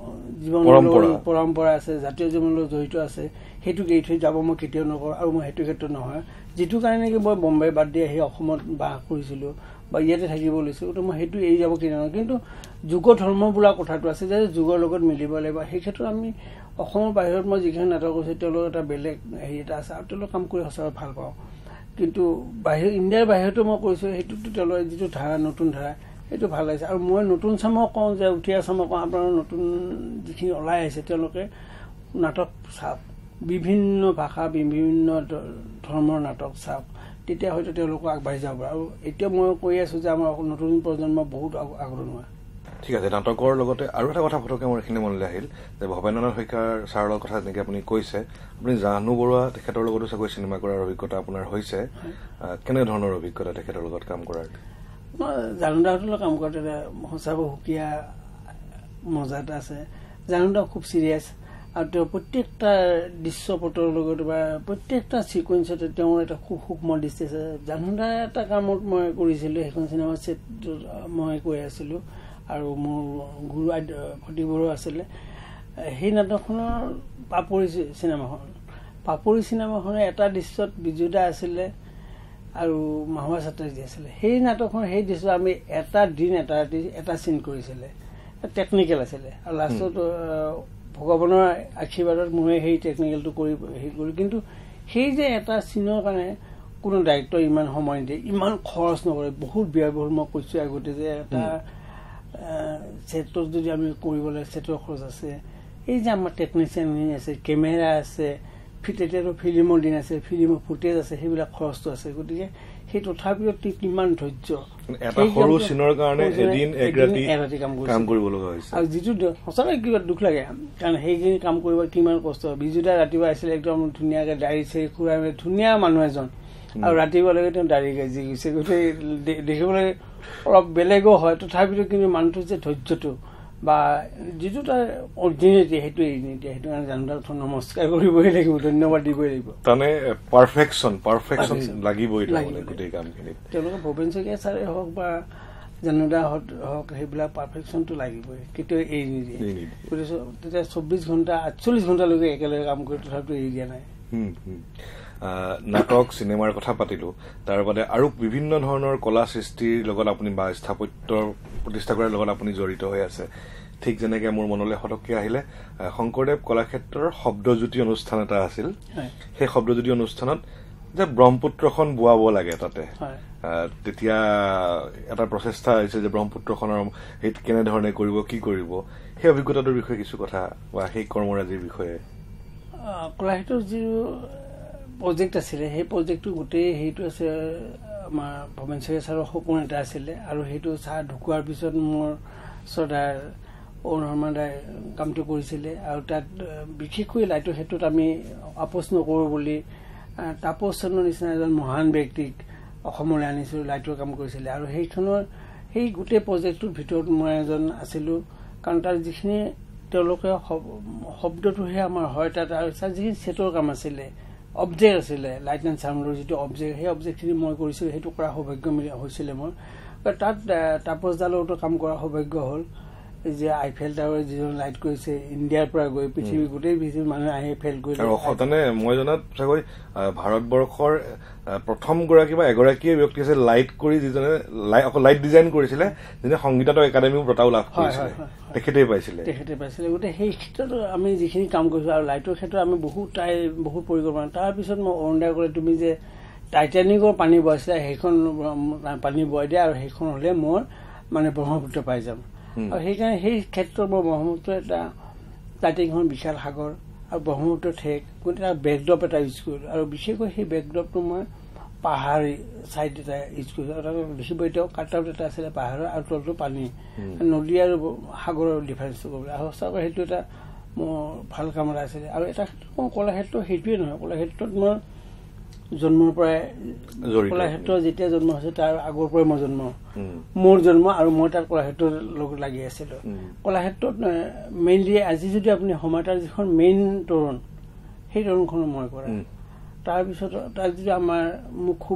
জীৱনৰ পৰম্পৰা আছে, জাতীয় জীৱনৰ লগত জড়িত আছে, সেইটোক এৰি থৈ যাব মই কেতিয়াও নকৰোঁ। আৰু মই সেইটো ক্ষেত্ৰত নহয়, যিটো কাৰণে নেকি মই বম্বে বাদ দি আহি অসমত বাস কৰিছিলোঁ বা ইয়াতে থাকিব লৈছোঁ, গতিকে মই সেইটো এৰি যাব কেতিয়াও নহয়। কিন্তু যুগ ধৰ্ম বোলা কথাটো আছে যে যুগৰ লগত মিলিব লাগিব। সেই ক্ষেত্ৰত আমি অসমৰ বাহিৰত মই যিখিনি নাটক কৰিছোঁ তেওঁলোকৰ এটা বেলেগ হেৰি এটা আছে, আৰু তেওঁলোকৰ কাম কৰি সঁচাকৈ ভাল পাওঁ। কিন্তু ইণ্ডিয়াৰ বাহিৰতো মই কৰিছোঁ, সেইটোতো তেওঁলোকৰ যিটো ধাৰা, নতুন ধাৰা, সেইটো ভাল লাগিছে। আৰু মই নতুন চামক কওঁ যে উঠি চামক কওঁ, আপোনাৰ নতুন যিখিনি ওলাই আহিছে তেওঁলোকে নাটক চাওক, বিভিন্ন ভাষা, বিভিন্ন ধৰ্মৰ নাটক চাওক, তেতিয়া হয়তো তেওঁলোকক আগবাঢ়ি যাব পাৰে। আৰু এতিয়া মই কৈ আছোঁ যে আমাৰ নতুন প্ৰজন্ম বহুত আগৰণুৱা। ঠিক আছে, নাটকৰ লগতে আৰু এটা কথা ফটকে মোৰ এইখিনি মনলৈ আহিল যে ভৱেন্দ্ৰনাথ শইকীয়াৰ ছাৰৰ কথা যেনেকৈ আপুনি কৈছে, আপুনি জাহ্নু বৰুৱা তেখেতৰ লগতো চাগৈ চিনেমা কৰাৰ অভিজ্ঞতা আপোনাৰ হৈছে, কেনেধৰণৰ অভিজ্ঞতা তেখেতৰ লগত কাম কৰাৰ? মই জাহ্নুদাহঁতৰ লগত কাম কৰাত এটা সঁচাকৈ সুকীয়া মজা এটা আছে। জাহ্নুদা খুব চিৰিয়াছ, আৰু তেওঁ প্ৰত্যেকটা দৃশ্যপটৰ লগত বা প্ৰত্যেকটা ছিকুৱেঞ্চতে তেওঁৰ এটা খুব সূক্ষ্ম দৃষ্টি আছে। জাহ্নুদা এটা কামত মই কৰিছিলোঁ, সেইখন চিনেমাৰ ছেটত মই কৈ আছিলোঁ, আৰু মোৰ গুৰু ফটিক বড়ো আছিলে। সেই নাটকখনৰ পাপৰি চিনেমাখনৰ এটা দৃশ্যত বিজুদা আছিলে আৰু মাহুৱা চাটাৰ্জী আছিলে। সেই নাটকখন সেই দৃশ্য আমি এটা দিন এটা ৰাতি এটা চিন কৰিছিলে, টেকনিকেল আছিলে। আৰু লাষ্টত ভগৱানৰ আশীৰ্বাদত মই সেই টেকনিকেলটো কৰি হেৰি কৰিলোঁ। কিন্তু সেই যে এটা চিনৰ কাৰণে কোনো দায়িত্ব ইমান সময় নিদিয়ে, ইমান খৰচ নকৰে, বহুত ব্যয়বহুল। মই কৈছোঁ আগতে যে এটা ছেটত যদি আমি কৰিবলৈ ছেটৰ খৰচ আছে, এই যে আমাৰ টেকনিচিয়ান আছে, কেমেৰা আছে, তেতিয়াতো ফিল্মৰ দিন আছে, ফিল্মৰ ফুটেজ আছে, সেইবিলাক খৰচটো আছে। গতিকে সেই তথাপিও কিমান ধৈৰ্য, সৰু চিনৰ কাৰণে এদিন এক ৰাতি কাম কৰিব লগা হৈছে। আৰু যিটো সঁচাকৈ কিবা দুখ লাগে, কাৰণ সেইখিনি কাম কৰিব কিমান কষ্ট হয়। বিজুদা ৰাতিপুৱা আহিছিলে একদম ধুনীয়াকৈ দাড়ি চাৰি খুৰাই মেলি, ধুনীয়া মানুহ এজন, আৰু ৰাতিপুৱালৈকে তেওঁ দাড়ি গাজি গৈছে। গোটেই দেখিবলৈ অলপ বেলেগো হয়, তথাপিতো কিন্তু মানুহটো যে ধৈৰ্যটো বা যিটো তাৰ অৰিজিনেলিটি, সেইটো এৰি নিদিয়ে। সেইটো কাৰণে জাহ্নুদাক নমস্কাৰ কৰিবই লাগিব, ধন্যবাদ দিবই লাগিব। তাৰমানে পাৰফেকশ্যন লাগিবই গোটেই কামখিনিত। তেওঁলোকে ভৱেন শইকীয়া ছাৰে হওক বা জাহ্নুদা হওক, সেইবিলাক পাৰফেকশ্যনটো লাগিবই, কেতিয়াও এৰি নিদিয়ে। গতিকে তেতিয়া 24 ঘণ্টা 48 ঘণ্টালৈকে একেলগে কাম কৰি তথাপিতো এৰি দিয়া নাই। নাটক চিনেমাৰ কথা পাতিলো, তাৰ বাদে আৰু বিভিন্ন ধৰণৰ কলা সৃষ্টিৰ লগত আপুনি বা স্থাপত্যৰ প্ৰতিষ্ঠা কৰাৰ লগত আপুনি জড়িত হৈ আছে। ঠিক যেনেকে মোৰ মনলৈ ফটককে আহিলে শংকৰদেৱ কলাক্ষেত্ৰৰ শব্দজ্যোতি অনুষ্ঠান এটা আছিল, সেই শব্দজ্যোতি অনুষ্ঠানত যে ব্ৰহ্মপুত্ৰখন বোৱাব লাগে তাতে, তেতিয়া এটা প্ৰচেষ্টা হৈছে যে ব্ৰহ্মপুত্ৰখনৰ কেনেধৰণে কৰিব, কি কৰিব, সেই অভিজ্ঞতাটোৰ বিষয়ে কিছু কথা বা সেই কৰ্মৰাজিৰ বিষয়ে। কলাক্ষেত্ৰৰ যি প্ৰজেক্ট আছিলে, সেই প্ৰজেক্টটো গোটেই সেইটো আছে আমাৰ ভৱেন শইকীয়া ছাৰৰ সপোন এটা আছিলে। আৰু সেইটো ছাৰ ঢুকোৱাৰ পিছত মোৰ শ্ৰদ্ধাৰ অৰুণ শৰ্মাদাই কামটো কৰিছিলে। আৰু তাত বিশেষকৈ লাইটৰ ক্ষেত্ৰত আমি আপোচ নকৰোঁ বুলি তাপস চন্দ্ৰৰ নিচিনা এজন মহান ব্যক্তিক অসমলৈ আনিছিলোঁ, লাইটৰ কাম কৰিছিলে। আৰু সেই গোটেই প্ৰজেক্টটোৰ ভিতৰত মই এজন আছিলোঁ, কাৰণ তাৰ যিখিনি তেওঁলোকে শব্দটোহে আমাৰ হয়, তাত যিখিনি ছেটৰ কাম আছিলে, অবজেক্ট আছিলে, লাইট এণ্ড চাউণ্ডৰ যিটো অবজেক্ট, সেই অবজেক্টখিনি মই কৰিছিলোঁ। সেইটো কৰাৰ সৌভাগ্য হৈছিলে মোৰ। তাত তাপসদাৰ লগতো কাম কৰাৰ সৌভাগ্য হ'ল। যে আইফেল টাৱাৰ যিজন লাইট কৰিছে, ইণ্ডিয়াৰ পৰা গৈ পৃথিৱী গোটেই পৃথিৱীৰ মানুহে আহি ফেল কৰিলে। মই জনাত চাগৈ ভাৰতবৰ্ষৰ প্ৰথমগৰাকী বা এগৰাকীয়ে ব্যক্তি আছে লাইট কৰি, যিজনে অকল লাইট ডিজাইন কৰিছিলে, যিজনে সংগীতাত্মক একাডেমীও বঁটাও লাভ কৰিছিলে, তেখেতে পাইছিলে। গতিকে সেই ক্ষেত্ৰত আমি যিখিনি কাম কৰিছোঁ, আৰু লাইটৰ ক্ষেত্ৰত আমি বহুত পৰিকল্পনা। তাৰপিছত মই অৰুণদাই ক'লে, তুমি যে টাইটানিকৰ পানী বোৱাইছিলে, সেইখন পানী বোৱাই দিয়া, আৰু সেইখন হ'লে মই মানে ব্ৰহ্মপুত্ৰ পাই যাম। আৰু সেইকাৰণে সেই ক্ষেত্ৰত মই ব্ৰহ্মপুত্ৰ এটা টাইটানিকখন বিশাল সাগৰ আৰু ব্ৰহ্মপুত্ৰ ঠেক, গতিকে তাৰ বেকড্ৰপ এটা ইউজ কৰিলোঁ। আৰু বিশেষকৈ সেই বেকড্ৰপটো মই পাহাৰী ছাইড এটা ইউজ কৰিছোঁ। আৰু তাত দেখিব এতিয়াও কাটআউট এটা আছিলে পাহাৰৰ, আৰু তলটো পানী, নদী আৰু সাগৰৰ ডিফাৰেঞ্চটো কৰিবলৈ। আৰু সঁচাকৈ সেইটো এটা মোৰ ভাল কাম এটা আছিলে। আৰু এটা ক্ষেত্ৰত মই কলাক্ষেত্ৰ সেইটোৱে নহয়, কলাক্ষেত্ৰত মই জন্মৰ পৰাই, কলাক্ষেত্ৰ যেতিয়া জন্ম হৈছে তাৰ আগৰ পৰাই মই মোৰ জন্ম, আৰু মই তাত কলাক্ষেত্ৰৰ লগত লাগি আছিলোঁ। কলাক্ষেত্ৰত মেইনলি আজি যদি আপুনি সময়, তাৰ যিখন মেইন তৰুণ, সেই তৰুণখনো মই কৰা। তাৰপিছত তাত যদি মোক খুব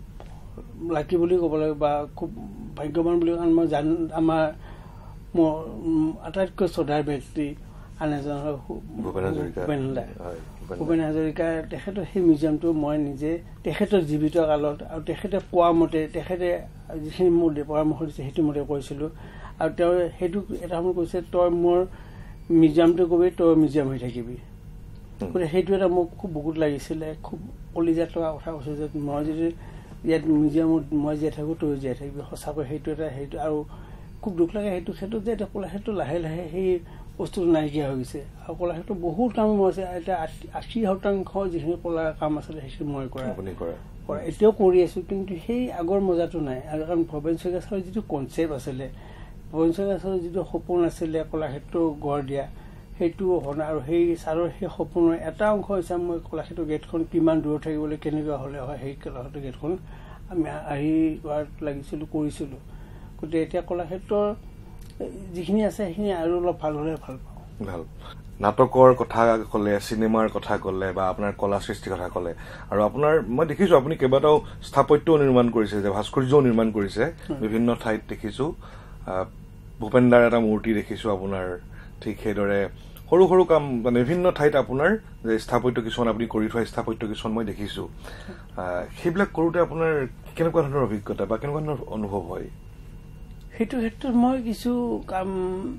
লাকি বুলি ক'ব লাগে বা খুব ভাগ্যৱান বুলি, কাৰণ মই আমাৰ মোৰ আটাইতকৈ শ্ৰদ্ধাৰ ব্যক্তি আন এজন হ'ল ভূপেন হাজৰিকা। ভূপেন হাজৰিকা তেখেতৰ সেই মিউজিয়ামটো মই নিজে তেখেতৰ জীৱিত কালত আৰু তেখেতে কোৱা মতে তেখেতে যিখিনি মোৰ পৰামৰ্শ দিছে সেইটো মতে কৰিছিলোঁ। আৰু তেওঁ সেইটো এটা সময় কৈছে তই মোৰ মিউজিয়ামটো কবি তই মিউজিয়াম হৈ থাকিবি। গতিকে সেইটো এটা মোক খুব বহুত লাগিছিলে, খুব কলিজাত লগা কথা কৈছোঁ যে মই যদি ইয়াত মিউজিয়ামত মই জীয়াই থাকোঁ তই জীয়াই থাকিবি। সঁচাকৈ সেইটো আৰু খুব দুখ লাগে সেইটো ক্ষেত্ৰত যে এতিয়া কলাক্ষেত্ৰ লাহে লাহে সেই বস্তুটো নাইকিয়া হৈ গৈছে। আৰু কলাক্ষেত্ৰত বহুত কাম আছে, এতিয়া 80% যিখিনি কলাৰ কাম আছিলে সেইখিনি মই কৰা এতিয়াও কৰি আছোঁ, কিন্তু সেই আগৰ মজাটো নাই। আৰু কাৰণ ভৱেন শইকীয়া ছাৰৰ যিটো কনচেপ্ট আছিলে, ভৱেন শইকীয়া ছাৰৰ যিটো সপোন আছিলে কলাক্ষেত্ৰ গঢ় দিয়া, সেইটো হোৱা আৰু সেই ছাৰৰ সেই সপোনৰ এটা অংশ হৈছে মই কলাক্ষেত্ৰ গেটখন কিমান দূৰত থাকিবলৈ কেনেকুৱা হ'লে হয় সেই কলাক্ষেত্ৰ গেটখন আমি আহি কৰাত লাগিছিলোঁ, কৰিছিলোঁ। গতিকে এতিয়া কলাক্ষেত্ৰৰ যিখিনি আছে সেইখিনি আৰু অলপ ভাল হ'লে ভাল পাওঁ। ভাল নাটকৰ কথা ক'লে, চিনেমাৰ কথা ক'লে বা আপোনাৰ কলা সৃষ্টিৰ কথা ক'লে, আৰু আপোনাৰ মই দেখিছোঁ আপুনি কেইবাটাও স্থাপত্যও নিৰ্মাণ কৰিছে, যে ভাস্কৰ্যও নিৰ্মাণ কৰিছে বিভিন্ন ঠাইত দেখিছোঁ। ভূপেন দাৰ এটা মূৰ্তি দেখিছোঁ আপোনাৰ, ঠিক সেইদৰে সৰু সৰু কাম মানে বিভিন্ন ঠাইত আপোনাৰ যে স্থাপত্য কিছুমান আপুনি কৰি থোৱা স্থাপত্য কিছুমান মই দেখিছোঁ। সেইবিলাক কৰোঁতে আপোনাৰ কেনেকুৱা ধৰণৰ অভিজ্ঞতা বা কেনেকুৱা ধৰণৰ অনুভৱ হয়? সেইটো ক্ষেত্ৰত মই কিছু কাম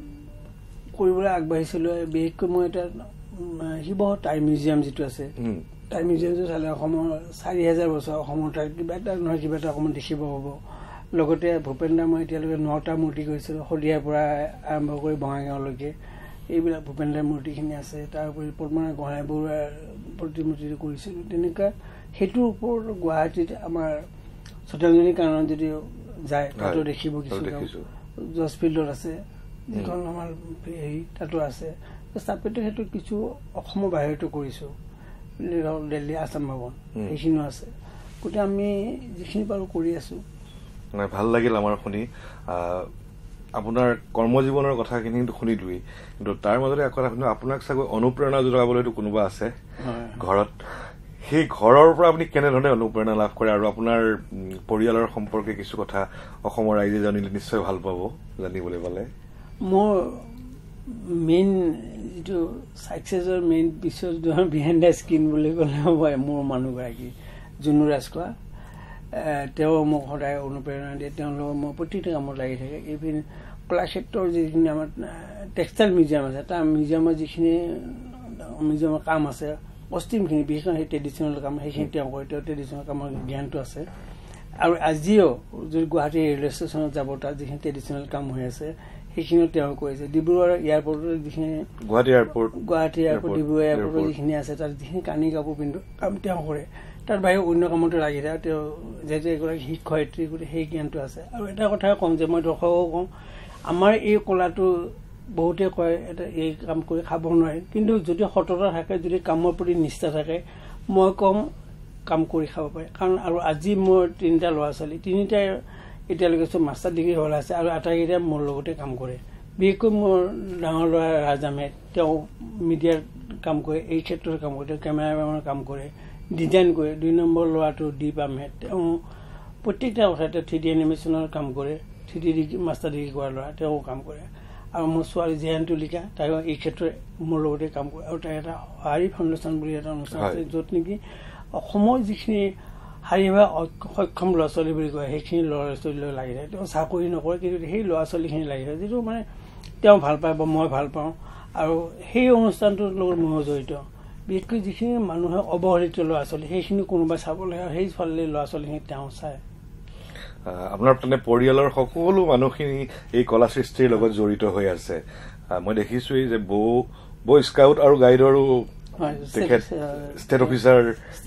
কৰিবলৈ আগবাঢ়িছিলোঁ। বিশেষকৈ মই এটা শিৱসাগৰ টাই মিউজিয়াম যিটো আছে, টাই মিউজিয়ামটো চালে অসমৰ 4000 বছৰ অসমৰ তাৰ কিবা এটা নহয় কিবা এটা অসমত দেখিব হ'ব। লগতে ভূপেন দা মই এতিয়ালৈকে 9টা মূৰ্তি কৰিছিলোঁ, শদিয়াৰ পৰা আৰম্ভ কৰি বঙাইগাঁৱলৈকে এইবিলাক ভূপেন দাৰ মূৰ্তিখিনি আছে। তাৰ উপৰি পদ্মনাথ গোহাঁই বৰুৱাৰ প্ৰতিমূৰ্তি কৰিছিলোঁ। তেনেকুৱা সেইটোৰ ওপৰত গুৱাহাটীত আমাৰ শ্ৰদ্ধাঞ্জলি কাৰণত যদি যায় তাতো দেখিব কিছু জজ ফিল্ডত আছে, যিখন আমাৰ হেৰি তাতো আছে। স্থাপত্য ক্ষেত্ৰত কিছু অসমৰ বাহিৰতো কৰিছোঁ, দিল্লী আছাম ভৱন সেইখিনিও আছে। গতিকে আমি যিখিনি পাৰোঁ কৰি আছোঁ। ভাল লাগিল আমাৰ শুনি। আপোনাৰ কৰ্মজীৱনৰ কথাখিনি শুনিলোৱেই, কিন্তু তাৰ মাজতে আপোনাক চাগৈ অনুপ্ৰেৰণা যোগাবলৈতো কোনোবা আছে ঘৰত। সেই ঘৰৰ পৰা আপুনি কেনেধৰণে অনুপ্ৰেৰণা লাভ কৰে, আৰু আপোনাৰ পৰিয়ালৰ সম্পৰ্কে কিছু কথা অসমৰ ৰাইজে জানিলে নিশ্চয় ভাল পাব জানিবলৈ পালে। মোৰ মেইন যিটো ছাকচেছৰ মেইন পিছত বিহাইণ্ড দ্য স্ক্ৰীণ বুলি ক'লে হয় মোৰ মানুহগৰাকী জুনু ৰাজখোৱা। তেওঁ মোক সদায় অনুপ্ৰেৰণা দিয়ে, তেওঁৰ লগত মই প্ৰতিটো কামত লাগি থাকে। ইভিন কলাক্ষেত্ৰৰ যিখিনি আমাৰ টেক্সটাইল মিউজিয়াম আছে, তাৰ মিউজিয়ামৰ যিখিনি মিউজিয়ামৰ কাম আছে পশ্চিমখিনি, বিশেষকৈ সেই ট্ৰেডিশ্যনেল কাম সেইখিনি তেওঁ কৰে, তেওঁ ট্ৰেডিশ্যনেল কামৰ জ্ঞানটো আছে। আৰু আজিও যদি গুৱাহাটী ৰেলৱে ষ্টেচনত যাব, তাত যিখিনি ট্ৰেডিশ্যনেল কাম হৈ আছে সেইখিনিও তেওঁ কৰিছে। ডিব্ৰুগড় এয়াৰপৰ্টৰ যিখিনি গুৱাহাটী এয়াৰপৰ্ট ডিব্ৰুগড় এয়াৰপৰ্টৰ যিখিনি আছে, তাত যিখিনি কানি কাপোৰ পিন্ধো কাম তেওঁ কৰে। তাৰ বাহিৰে অন্য কামতো লাগি থাকে। তেওঁ যিহেতু এগৰাকী শিক্ষয়িত্ৰী, গতিকে সেই জ্ঞানটো আছে। আৰু এটা কথাই কওঁ যে মই দৰ্শকক কওঁ, আমাৰ এই কলাটো বহুতে কয় এটা এই কাম কৰি খাব নোৱাৰে, কিন্তু যদি সততা থাকে, যদি কামৰ প্ৰতি নিষ্ঠা থাকে, মই কম কাম কৰি খাব পাৰে। কাৰণ আৰু আজি মোৰ 3টা ল'ৰা ছোৱালী, 3টাই এতিয়ালৈকে চব মাষ্টাৰ ডিগ্ৰী হ'ল আছে, আৰু আটাইকেইটাই মোৰ লগতে কাম কৰে। বিশেষকৈ মোৰ ডাঙৰ ল'ৰা ৰাজ আহমেদ, তেওঁ মিডিয়াৰ কাম কৰে, এই ক্ষেত্ৰত কাম কৰে, তেওঁ কেমেৰামেনৰ কাম কৰে, ডিজাইন কৰে। 2 নম্বৰ ল'ৰাটো দীপ আহমেদ, তেওঁ প্ৰত্যেকটা কথাতে 3D এনিমেশ্যনৰ কাম কৰে, 3D মাষ্টাৰ ডিগ্ৰী কৰা ল'ৰা, তেওঁ কাম কৰে। আৰু মোৰ ছোৱালী জয়ন্ত তুলিকা, তাইও এই ক্ষেত্ৰত মোৰ লগতে কাম কৰে। আৰু তাই এটা হাৰি ফাউণ্ডেশ্যন বুলি এটা অনুষ্ঠান আছে, য'ত নেকি অসমৰ যিখিনি শাৰীৰিকভাৱে সক্ষম ল'ৰা ছোৱালী বুলি কয় সেইখিনি ল'ৰা ছোৱালীলৈ লাগি থাকে। তেওঁ চাকৰি নকৰে, কিন্তু সেই ল'ৰা ছোৱালীখিনি লাগি থাকে, যিটো মানে তেওঁ ভাল পায় বা মই ভাল পাওঁ। আৰু সেই অনুষ্ঠানটোৰ লগত ময়ো জড়িত। বিশেষকৈ যিখিনি মানুহে অৱহেলিত ল'ৰা ছোৱালী সেইখিনি কোনোবাই চাব লাগে, আৰু সেই ছোৱালী ল'ৰা ছোৱালীখিনি তেওঁ চায়। আপোনাৰ মানে পৰিয়ালৰ সকলো মানুহখিনি এই কলা সৃষ্টিৰ লগত জড়িত হৈ আছে। মই দেখিছোৱেই যে বৌ স্কাউট আৰু গাইডৰো তেখেত ষ্টেট অফিচাৰ,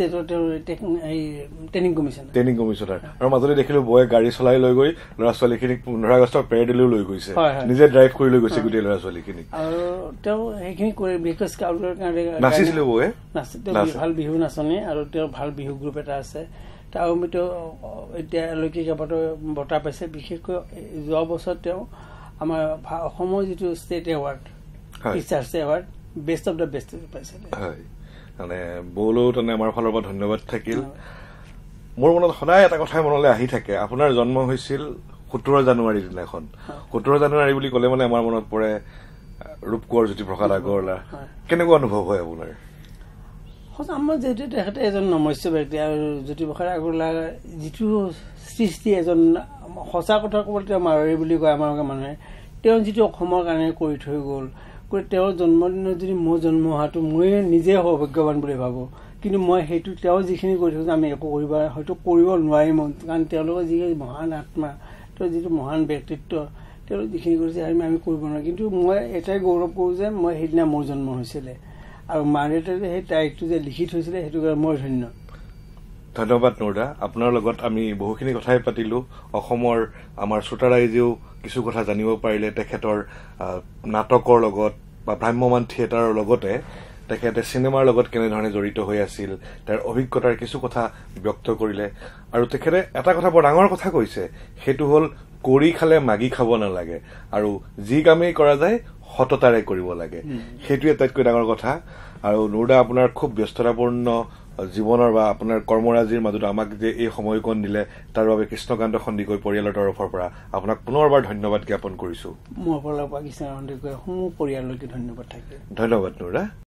ট্ৰেইনিং কমিছনাৰ। আৰু মাজতে দেখিলো বৌয়ে গাড়ী চলাই লৈ গৈ ল'ৰা ছোৱালীখিনিক 15 আগষ্টৰ পেৰেডলৈও লৈ গৈছে, নিজে ড্ৰাইভ কৰি লৈ গৈছে গোটেই ল'ৰা ছোৱালীখিনিক। আৰু তেওঁ সেইখিনি কৰি বিশেষ স্কাউটৰ কাৰণে নাচিছিলে বৌয়ে, ভাল বিহু নাচনী, আৰু তেওঁৰ ভাল বিহু গ্ৰুপ এটা আছে। তাৰ আমিতো এতিয়ালৈকে কেইবাটাও বঁটা পাইছে। বিশেষকৈ যোৱা বছৰ তেওঁ আমাৰ অসমৰ যিটো state award, teachers award, best of the best পাইছে। মানে বৌলৈও তেনে আমাৰ ফালৰ পৰা ধন্যবাদ থাকিল। মোৰ মনত সদায় এটা কথাই মনলৈ আহি থাকে, আপোনাৰ জন্ম হৈছিল 17 জানুৱাৰীৰ দিনাখন। 17 জানুৱাৰী বুলি ক'লে মানে আমাৰ মনত পৰে ৰূপকোঁৱৰ জ্যোতিপ্ৰসাদ আগৰৱালা কেনেকুৱা অনুভৱ হয় আপোনাৰ? সঁচা মই যিহেতু তেখেতে এজন নমস্য ব্যক্তি আৰু জ্যোতিপ্ৰসাদ আগৰৱালা যিটো সৃষ্টি এজন সঁচা কথা ক'বলৈ তেওঁ মাৰোৱাৰী বুলি কয় আমাৰ মানুহে তেওঁ যিটো অসমৰ কাৰণে কৰি থৈ গ'ল তেওঁৰ জন্মদিনত যদি মোৰ জন্ম হোৱাটো মই নিজে সৌভাগ্যৱান বুলি ভাবোঁ কিন্তু মই সেইটো তেওঁ যিখিনি কৰি থৈছে আমি একো হয়তো কৰিব নোৱাৰিম কাৰণ তেওঁলোকৰ যি মহান আত্মা তেওঁৰ যিটো মহান ব্যক্তিত্ব তেওঁলোকে যিখিনি কৰিছে আমি কৰিব নোৱাৰোঁ কিন্তু মই এটাই গৌৰৱ কৰোঁ যে মই সেইদিনা মোৰ জন্ম হৈছিলে আৰু মা দেউতাই সেই তাৰিখটো যে লিখি থৈছিলে সেইটো কাৰণে মই ধন্য। ধন্যবাদ নুৰুদা, আপোনাৰ লগত আমি বহুখিনি কথাই পাতিলো। অসমৰ আমাৰ শ্ৰোতা ৰাইজেও কিছু কথা জানিব পাৰিলে তেখেতৰ নাটকৰ লগত বা ভ্ৰাম্যমান থিয়েটাৰৰ লগতে তেখেতে চিনেমাৰ লগত কেনেধৰণে জড়িত হৈ আছিল তাৰ অভিজ্ঞতাৰ কিছু কথা ব্যক্ত কৰিলে আৰু তেখেতে এটা কথা বৰ ডাঙৰ কথা কৈছে সেইটো হ'ল কৰি খালে মাগি খাব নালাগে আৰু যি কামেই কৰা যায় সততাৰে কৰিব লাগে, সেইটোৱে আটাইতকৈ ডাঙৰ কথা। আৰু নুৰুদা আপোনাৰ খুব ব্যস্ততাপূৰ্ণ জীৱনৰ বা আপোনাৰ কৰ্মৰাজিৰ মাজত আমাক যে এই সময়কণ দিলে তাৰ বাবে কৃষ্ণকান্ত সন্দিকৈ পৰিয়ালৰ তৰফৰ পৰা আপোনাক পুনৰবাৰ ধন্যবাদ জ্ঞাপন কৰিছো। মোৰ ফালৰ পৰা কৃষ্ণকান্ত সন্দিকৈ সমূহ পৰিয়াললৈকে ধন্যবাদ থাকিল। ধন্যবাদ নুৰুদা।